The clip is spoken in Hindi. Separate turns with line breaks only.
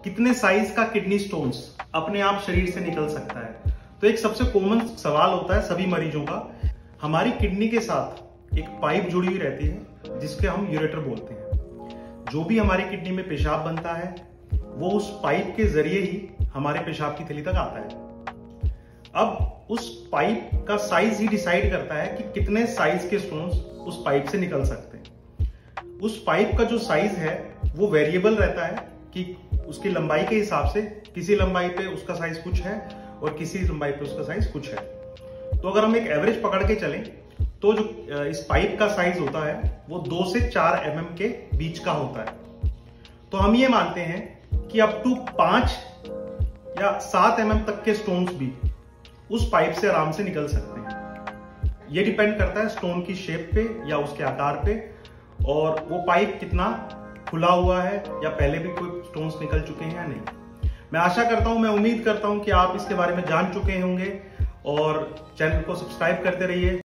कितने साइज का किडनी स्टोन्स अपने आप शरीर से निकल सकता है। तो एक सबसे कॉमन सवाल होता है सभी मरीजों का, हमारी किडनी के साथ एक पाइप जुड़ी हुई रहती है जिसके हम यूरेटर बोलते हैं। जो भी हमारी किडनी में पेशाब बनता है वो उस पाइप के जरिए ही हमारे पेशाब की थैली तक आता है। अब उस पाइप का साइज ही डिसाइड करता है कि कितने साइज के स्टोन्स उस पाइप से निकल सकते हैं। उस पाइप का जो साइज है वो वेरिएबल रहता है कि उसकी लंबाई के हिसाब से, किसी लंबाई पे उसका साइज कुछ है और किसी लंबाई पे उसका साइज कुछ है। तो अगर हम एक एवरेज पकड़ के चलें तो जो इस पाइप का साइज होता है वो 2 से 4 mm के बीच का होता है। तो हम ये मानते हैं कि अप टू 5 या 7 mm तक के स्टोन्स भी उस पाइप से आराम से निकल सकते हैं। ये डिपेंड करता है स्टोन की शेप पे या उसके आकार पे, और वो पाइप कितना खुला हुआ है या पहले भी कोई स्टोन्स निकल चुके हैं या नहीं। मैं आशा करता हूं, मैं उम्मीद करता हूं कि आप इसके बारे में जान चुके होंगे और चैनल को सब्सक्राइब करते रहिए।